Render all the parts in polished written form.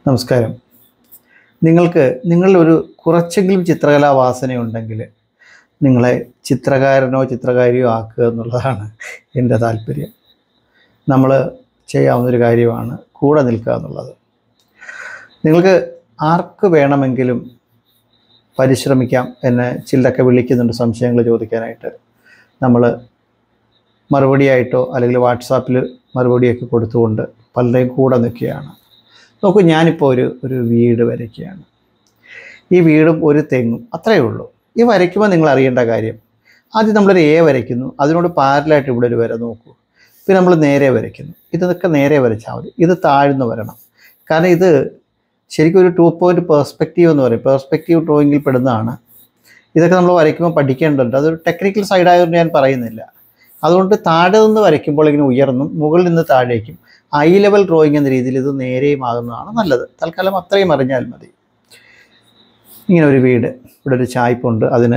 നമസ്കാരം. നിങ്ങളിലൊരു കുറച്ചെങ്കിലും ചിത്രകലാ വാസനയുണ്ടെങ്കിൽ നിങ്ങളെ ചിത്രകാരനോ ചിത്രകാരിയോ ആക്കുക എന്നുള്ളതാണ് എൻ്റെ താല്പര്യം. നമ്മൾ ചെയ്യാവുന്നൊരു കാര്യമാണ് കൂടെ നിൽക്കുക എന്നുള്ളത്. നിങ്ങൾക്ക് ആർക്ക് വേണമെങ്കിലും പരിശ്രമിക്കാം. എന്നെ ചിലരൊക്കെ വിളിക്കുന്നുണ്ട് സംശയങ്ങൾ ചോദിക്കാനായിട്ട്. നമ്മൾ മറുപടിയായിട്ടോ അല്ലെങ്കിൽ വാട്സാപ്പിൽ മറുപടിയൊക്കെ കൊടുത്തുകൊണ്ട് പലരെയും കൂടെ നിൽക്കുകയാണ്. നോക്കൂ, ഞാനിപ്പോൾ ഒരു വീട് വരയ്ക്കുകയാണ്. ഈ വീടും ഒരു തെങ്ങും അത്രയേ ഉള്ളൂ. ഈ വരയ്ക്കുമ്പോൾ നിങ്ങൾ അറിയേണ്ട കാര്യം, ആദ്യം നമ്മളൊരു എ വരയ്ക്കുന്നു, അതിനോട് പാരലായിട്ട് ഇവിടെ ഒരു വര നോക്കൂ. പിന്നെ നമ്മൾ നേരെ വരയ്ക്കുന്നു. ഇതൊക്കെ നേരെ വരച്ചാൽ മതി. ഇത് താഴ്ന്നു വരണം. കാരണം ഇത് ശരിക്കും ഒരു 2 പോയിൻ്റ് പെർസ്പെക്റ്റീവ് എന്ന് പറയും. പെർസ്പെക്റ്റീവ് ഡ്രോയിങ്ങിൽ പെടുന്നതാണ്. ഇതൊക്കെ നമ്മൾ വരയ്ക്കുമ്പോൾ പഠിക്കേണ്ടതുണ്ട്. അതൊരു ടെക്നിക്കൽ സൈഡായതുകൊണ്ട് ഞാൻ പറയുന്നില്ല. അതുകൊണ്ട് താഴെ നിന്ന് വരയ്ക്കുമ്പോൾ ഇങ്ങനെ ഉയർന്നും മുകളിൽ നിന്ന് താഴേക്കും ഐ ലെവൽ ഡ്രോയിങ് എന്ന രീതിയിൽ ഇത് നേരെയുമാകുന്നതാണ് നല്ലത്. തൽക്കാലം അത്രയും അറിഞ്ഞാൽ മതി. ഇങ്ങനെ ഒരു വീട്, ഇവിടെ ഒരു ചായ്പുണ്ട്. അതിന്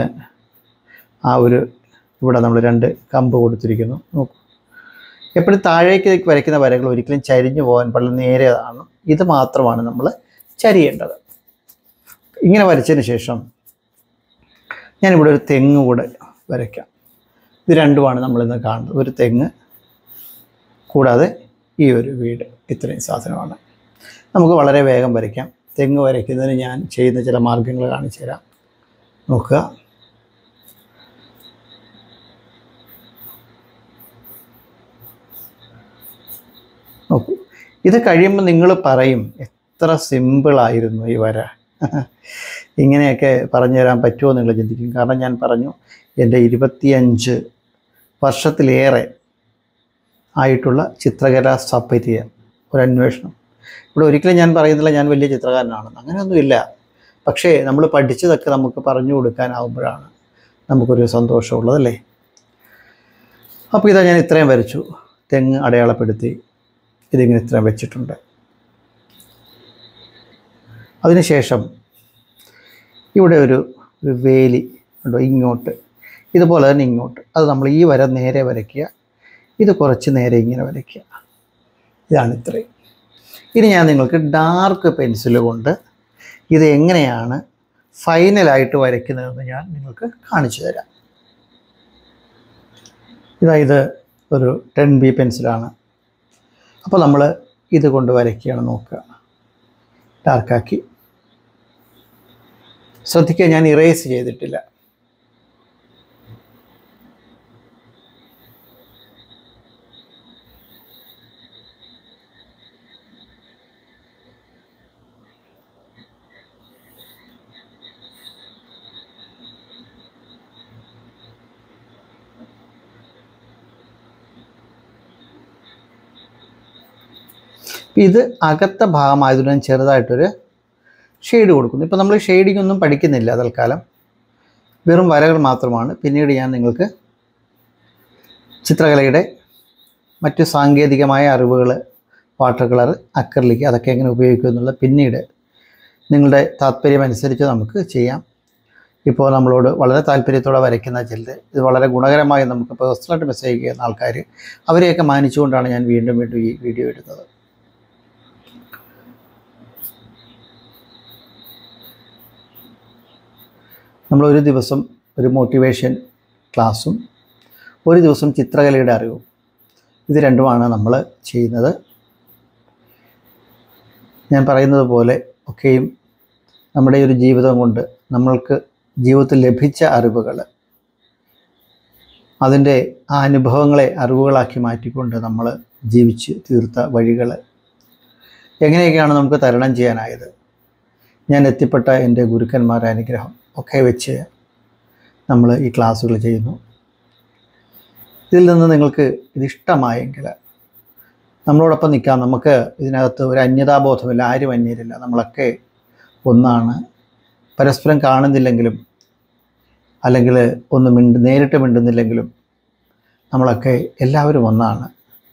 ഇവിടെ നമ്മൾ 2 കമ്പ് കൊടുത്തിരിക്കുന്നു. നോക്കൂ, എപ്പോഴും താഴേക്ക് വരയ്ക്കുന്ന വരകൾ ഒരിക്കലും ചരിഞ്ഞു പോകാൻ വളരെ നേരെയാണ്. ഇത് മാത്രമാണ് നമ്മൾ ചരിയേണ്ടത്. ഇങ്ങനെ വരച്ചതിന് ശേഷം ഞാനിവിടെ ഒരു തെങ്ങ് കൂടെ വരയ്ക്കാം. ഇത് രണ്ടുമാണ് നമ്മളിന്ന് കാണുന്നത്. ഒരു തെങ്ങ് കൂടാതെ ഈ ഒരു വീട്. ഇത്രയും സാധനമാണ്. നമുക്ക് വളരെ വേഗം വരയ്ക്കാം. തെങ്ങ് വരയ്ക്കുന്നതിന് ഞാൻ ചെയ്യുന്ന ചില മാർഗ്ഗങ്ങൾ കാണിച്ചു തരാം. നോക്കുക, നോക്കൂ. ഇത് കഴിയുമ്പോൾ നിങ്ങൾ പറയും, എത്ര സിമ്പിളായിരുന്നു ഈ വര. ഇങ്ങനെയൊക്കെ പറഞ്ഞു തരാൻ പറ്റുമോ നിങ്ങൾ ചിന്തിക്കും. കാരണം ഞാൻ പറഞ്ഞു, എൻ്റെ 25 വർഷത്തിലേറെ ആയിട്ടുള്ള ചിത്രകലാ സപര്യ ഒരു അന്വേഷണം. ഇവിടെ ഒരിക്കലും ഞാൻ പറയുന്നില്ല ഞാൻ വലിയ ചിത്രകാരനാണെന്ന്, അങ്ങനെയൊന്നുമില്ല. പക്ഷേ നമ്മൾ പഠിച്ചതൊക്കെ നമുക്ക് പറഞ്ഞു കൊടുക്കാനാവുമ്പോഴാണ് നമുക്കൊരു സന്തോഷമുള്ളതല്ലേ. അപ്പോൾ ഇതാ ഞാൻ ഇത്രയും വരച്ചു. തെങ്ങ് അടയാളപ്പെടുത്തി ഇതിങ്ങനെ ഇത്രയും വെച്ചിട്ടുണ്ട്. അതിനുശേഷം ഇവിടെ ഒരു വേലി ഉണ്ടോ, ഇങ്ങോട്ട്, ഇതുപോലെ തന്നെ ഇങ്ങോട്ട്. അത് നമ്മൾ ഈ വര നേരെ വരയ്ക്കുക, ഇത് കുറച്ച് നേരെ ഇങ്ങനെ വരയ്ക്കുക. ഇതാണ് ഇത്രയും. ഇനി ഞാൻ നിങ്ങൾക്ക് ഡാർക്ക് പെൻസിൽ കൊണ്ട് ഇത് എങ്ങനെയാണ് ഫൈനലായിട്ട് വരയ്ക്കുന്നതെന്ന് ഞാൻ നിങ്ങൾക്ക് കാണിച്ചു തരാം. ഇത് ഒരു 10B പെൻസിലാണ്. അപ്പോൾ നമ്മൾ ഇത് കൊണ്ട് വരയ്ക്കുകയാണ്. നോക്കുക, ഡാർക്കാക്കി. ശ്രദ്ധിക്കുക, ഞാൻ ഇറേസ് ചെയ്തിട്ടില്ല. ഇത് അകത്ത ഭാഗമായതുകൊണ്ട് ഞാൻ ചെറുതായിട്ടൊരു ഷെയ്ഡ് കൊടുക്കുന്നു. ഇപ്പോൾ നമ്മൾ ഷെയ്ഡിങ് ഒന്നും പഠിക്കുന്നില്ല തൽക്കാലം, വെറും വരകൾ മാത്രമാണ്. പിന്നീട് ഞാൻ നിങ്ങൾക്ക് ചിത്രകലയുടെ മറ്റു സാങ്കേതികമായ അറിവുകൾ, വാട്ടർ കളർ, അക്രിലിക്, അതൊക്കെ എങ്ങനെ ഉപയോഗിക്കും എന്നുള്ളത് പിന്നീട് നിങ്ങളുടെ താല്പര്യമനുസരിച്ച് നമുക്ക് ചെയ്യാം. ഇപ്പോൾ നമ്മളോട് വളരെ താല്പര്യത്തോടെ വരയ്ക്കുന്ന ചിലർ, ഇത് വളരെ ഗുണകരമായി നമുക്ക് പേഴ്സണലായിട്ട് മെസ്സേജ് ചെയ്യുന്ന ആൾക്കാർ, അവരെയൊക്കെ മാനിച്ചുകൊണ്ടാണ് ഞാൻ വീണ്ടും ഈ വീഡിയോ ഇടുന്നത്. നമ്മളൊരു ദിവസം ഒരു മോട്ടിവേഷൻ ക്ലാസ്സും ഒരു ദിവസം ചിത്രകലയുടെ അറിവും, ഇത് രണ്ടുമാണ് നമ്മൾ ചെയ്യുന്നത്. ഞാൻ പറയുന്നത് പോലെ ഒക്കെയും നമ്മുടെ ഒരു ജീവിതം കൊണ്ട് നമ്മൾക്ക് ജീവിതത്തിൽ ലഭിച്ച അറിവുകൾ, അതിൻ്റെ ആ അനുഭവങ്ങളെ അറിവുകളാക്കി മാറ്റിക്കൊണ്ട് നമ്മൾ ജീവിച്ച് തീർത്ത വഴികൾ എങ്ങനെയൊക്കെയാണ് നമുക്ക് തരണം ചെയ്യാനായത്, ഞാൻ എത്തിപ്പെട്ട എൻ്റെ ഗുരുക്കന്മാരുടെ അനുഗ്രഹം ഒക്കെ വെച്ച് നമ്മൾ ഈ ക്ലാസ്സുകൾ ചെയ്യുന്നു. ഇതിൽ നിന്ന് നിങ്ങൾക്ക് ഇതിഷ്ടമായെങ്കിൽ നമ്മളോടൊപ്പം നിൽക്കാം. നമുക്ക് ഇതിനകത്ത് ഒരു അന്യതാബോധമില്ല, ആരും അന്യരില്ല, നമ്മളൊക്കെ ഒന്നാണ്. പരസ്പരം കാണുന്നില്ലെങ്കിലും അല്ലെങ്കിൽ നേരിട്ട് മിണ്ടുന്നില്ലെങ്കിലും നമ്മളൊക്കെ എല്ലാവരും ഒന്നാണ്.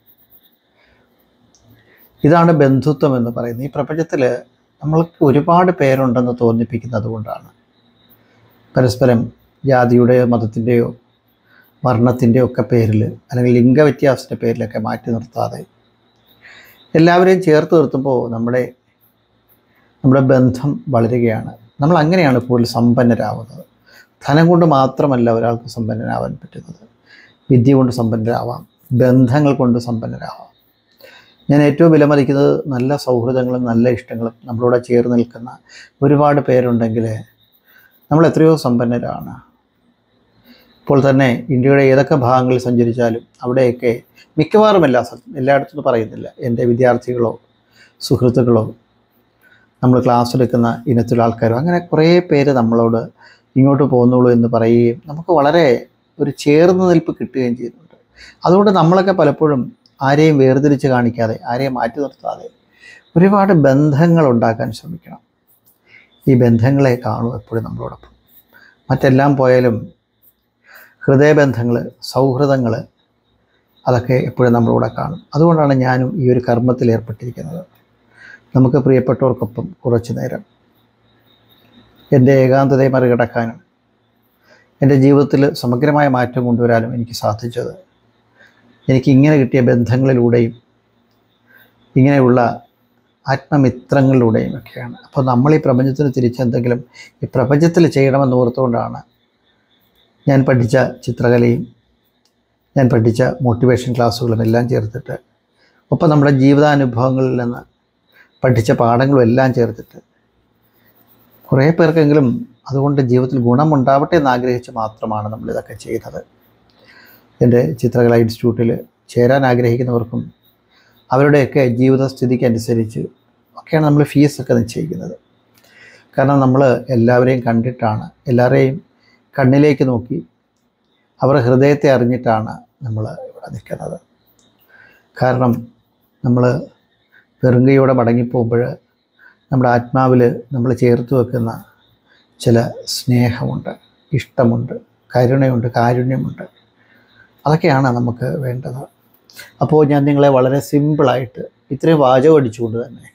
ഇതാണ് ബന്ധുത്വം എന്ന് പറയുന്നത്. ഈ പ്രപഞ്ചത്തിൽ നമ്മൾക്ക് ഒരുപാട് പേരുണ്ടെന്ന് തോന്നിപ്പിക്കുന്നത് കൊണ്ടാണ്. പരസ്പരം ജാതിയുടെയോ മതത്തിൻ്റെയോ വർണ്ണത്തിൻ്റെയോ ഒക്കെ പേരിൽ അല്ലെങ്കിൽ ലിംഗവ്യത്യാസത്തിൻ്റെ പേരിലൊക്കെ മാറ്റി നിർത്താതെ എല്ലാവരെയും ചേർത്ത് നിർത്തുമ്പോൾ നമ്മുടെ നമ്മുടെ ബന്ധം വളരുകയാണ്. നമ്മൾ അങ്ങനെയാണ് കൂടുതൽ സമ്പന്നരാകുന്നത്. ധനം കൊണ്ട് മാത്രമല്ല ഒരാൾക്ക് സമ്പന്നനാവാൻ പറ്റുന്നത്. വിദ്യ കൊണ്ട് സമ്പന്നരാവാം, ബന്ധങ്ങൾ കൊണ്ട് സമ്പന്നരാവാം. ഞാൻ ഏറ്റവും വിലമതിക്കുന്നത് നല്ല സൗഹൃദങ്ങളും നല്ല ഇഷ്ടങ്ങളും നമ്മളോട് ചേർന്ന് നിൽക്കുന്ന ഒരുപാട് പേരുണ്ടെങ്കിൽ നമ്മൾ എത്രയോ സമ്പന്നരാണ്. ഇപ്പോൾ തന്നെ ഇന്ത്യയുടെ ഏതൊക്കെ ഭാഗങ്ങളിൽ സഞ്ചരിച്ചാലും അവിടെയൊക്കെ മിക്കവാറും എല്ലായിടത്തും പറയുന്നില്ല, എൻ്റെ വിദ്യാർത്ഥികളോ സുഹൃത്തുക്കളോ നമ്മൾ ക്ലാസ് എടുക്കുന്ന ഇനത്തിലുള്ള ആൾക്കാരോ അങ്ങനെ കുറേ പേര് നമ്മളോട് ഇങ്ങോട്ട് പോകുന്നുള്ളൂ എന്ന് പറയുകയും നമുക്ക് വളരെ ഒരു ചേർന്ന് നിൽപ്പ് കിട്ടുകയും ചെയ്യുന്നുണ്ട്. അതുകൊണ്ട് നമ്മളൊക്കെ പലപ്പോഴും ആരെയും വേർതിരിച്ച് കാണിക്കാതെ, ആരെയും മാറ്റി നിർത്താതെ ഒരുപാട് ബന്ധങ്ങൾ ഉണ്ടാക്കാൻ ശ്രമിക്കണം. ഈ ബന്ധങ്ങളെ കാണും എപ്പോഴും നമ്മളോടൊപ്പം. മറ്റെല്ലാം പോയാലും ഹൃദയബന്ധങ്ങൾ, സൗഹൃദങ്ങൾ അതൊക്കെ എപ്പോഴും നമ്മളോടെ കാണും. അതുകൊണ്ടാണ് ഞാനും ഈ ഒരു കർമ്മത്തിൽ ഏർപ്പെട്ടിരിക്കുന്നത്. നമുക്ക് പ്രിയപ്പെട്ടവർക്കൊപ്പം കുറച്ച് നേരം എൻ്റെ ഏകാന്തതയെ മറികടക്കാനും എൻ്റെ ജീവിതത്തിൽ സമഗ്രമായ മാറ്റം കൊണ്ടുവരാനും എനിക്ക് സാധിച്ചത് എനിക്കിങ്ങനെ കിട്ടിയ ബന്ധങ്ങളിലൂടെയും ഇങ്ങനെയുള്ള ആത്മമിത്രങ്ങളിലൂടെയും ഒക്കെയാണ്. അപ്പോൾ നമ്മൾ ഈ പ്രപഞ്ചത്തിന് തിരിച്ചെന്തെങ്കിലും ഈ പ്രപഞ്ചത്തിൽ ചെയ്യണമെന്ന് ഓർത്തുകൊണ്ടാണ് ഞാൻ പഠിച്ച ചിത്രകലയും ഞാൻ പഠിച്ച മോട്ടിവേഷൻ ക്ലാസ്സുകളും എല്ലാം ചേർത്തിട്ട്, ഒപ്പം നമ്മുടെ ജീവിതാനുഭവങ്ങളിൽ നിന്ന് പഠിച്ച പാഠങ്ങളും എല്ലാം ചേർത്തിട്ട് കുറേ പേർക്കെങ്കിലും അതുകൊണ്ട് ജീവിതത്തിൽ ഗുണമുണ്ടാവട്ടെ എന്നാഗ്രഹിച്ച് മാത്രമാണ് നമ്മളിതൊക്കെ ചെയ്തത്. എൻ്റെ ചിത്രകലാ ഇൻസ്റ്റിറ്റ്യൂട്ടിൽ ചേരാൻ ആഗ്രഹിക്കുന്നവർക്കും അവരുടെയൊക്കെ ജീവിതസ്ഥിതിക്ക് അനുസരിച്ച് ഒക്കെയാണ് നമ്മൾ ഫീസൊക്കെ നിശ്ചയിക്കുന്നത്. കാരണം നമ്മൾ എല്ലാവരെയും കണ്ടിട്ടാണ്, എല്ലാവരെയും കണ്ണിലേക്ക് നോക്കി അവരുടെ ഹൃദയത്തെ അറിഞ്ഞിട്ടാണ് നമ്മൾ ഇവിടെ നിൽക്കുന്നത്. കാരണം നമ്മൾ വെറുങ്കയോടെ മടങ്ങിപ്പോകുമ്പോൾ നമ്മുടെ ആത്മാവിൽ നമ്മൾ ചേർത്ത് വെക്കുന്ന ചില സ്നേഹമുണ്ട്, ഇഷ്ടമുണ്ട്, കരുണയുണ്ട്, കാരുണ്യമുണ്ട്. അതൊക്കെയാണ് നമുക്ക് വേണ്ടത്. അപ്പോൾ ഞാൻ നിങ്ങളെ വളരെ സിമ്പിളായിട്ട് ഇത്രയും വാചകം അടിച്ചുകൊണ്ട് തന്നെ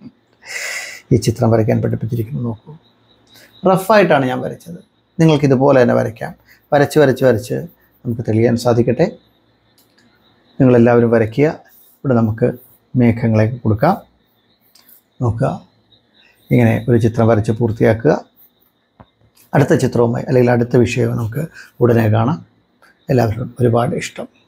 ഈ ചിത്രം വരയ്ക്കാൻ പഠിപ്പിച്ചിരിക്കുന്നു. നോക്കൂ, റഫായിട്ടാണ് ഞാൻ വരച്ചത്. നിങ്ങൾക്കിതുപോലെ തന്നെ വരയ്ക്കാം. വരച്ച് വരച്ച് വരച്ച് നമുക്ക് തെളിയാൻ സാധിക്കട്ടെ. നിങ്ങളെല്ലാവരും വരയ്ക്കുക. ഇവിടെ നമുക്ക് മേഘങ്ങളെ കൊടുക്കാം. നോക്കുക, ഇങ്ങനെ ഒരു ചിത്രം വരച്ച് പൂർത്തിയാക്കുക. അടുത്ത ചിത്രവുമായി അല്ലെങ്കിൽ അടുത്ത വിഷയവും നമുക്ക് ഉടനെ കാണാം. എല്ലാവരും ഒരുപാട് ഇഷ്ടം.